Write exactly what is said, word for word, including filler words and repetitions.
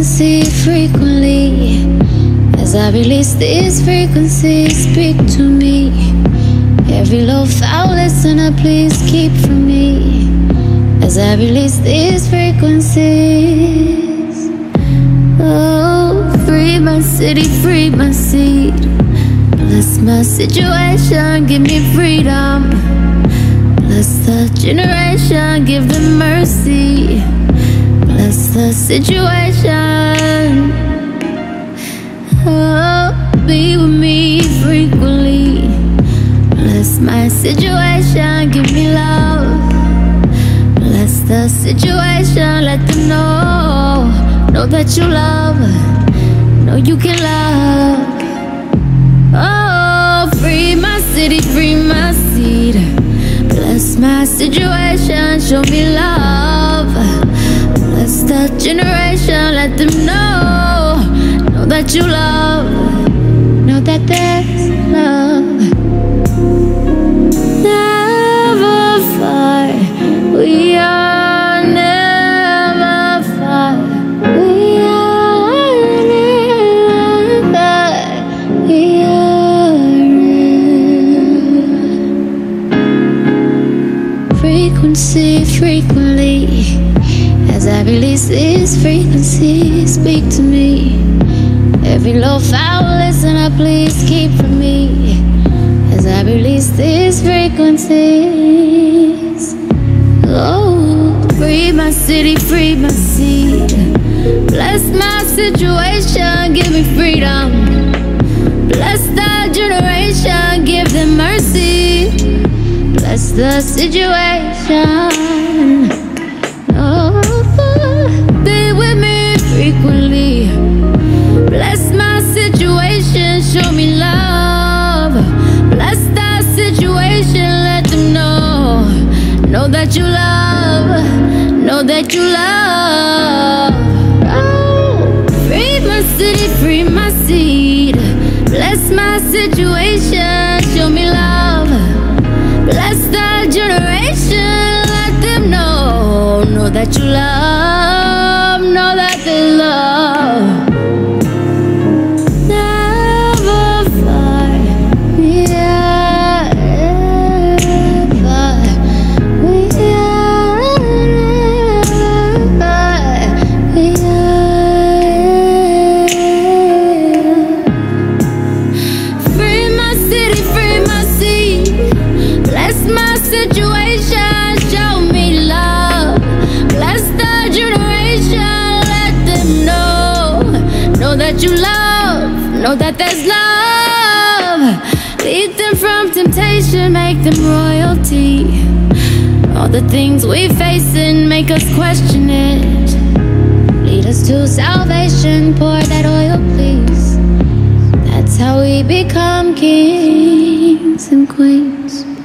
frequency frequently. As I release these frequencies, speak to me. Every low foul listener, please keep from me. As I release these frequencies. Oh, free my city, free my seed. Bless my situation, give me freedom. Bless the generation, give them mercy. Bless the situation. Oh, be with me frequently. Bless my situation, give me love. Bless the situation, let them know. Know that you love, know you can love. Oh, free my city, free my seed. Bless my situation, show me love. Bless the generation, let them know. Know that you love, know that there's love. Never far, we are never far. We are never, we are never. Frequency, frequently. As I release these frequencies, speak to me. Every low foul listener, please keep from me. As I release these frequencies. Oh, free my city, free my seed. Bless my situation, give me freedom. Bless the generation, give them mercy. Bless the situation. Oh, be with me frequently. Bless my situation, show me love. Bless that situation, let them know. Know that you love, know that you love. Oh, free my city, free my seed. Bless my situation, show me love. Bless that generation, let them know. Know that you love, know that they love. You love, know that there's love. Lead them from temptation, make them royalty. All the things we face and make us question it. Lead us to salvation, pour that oil, please. That's how we become kings and queens.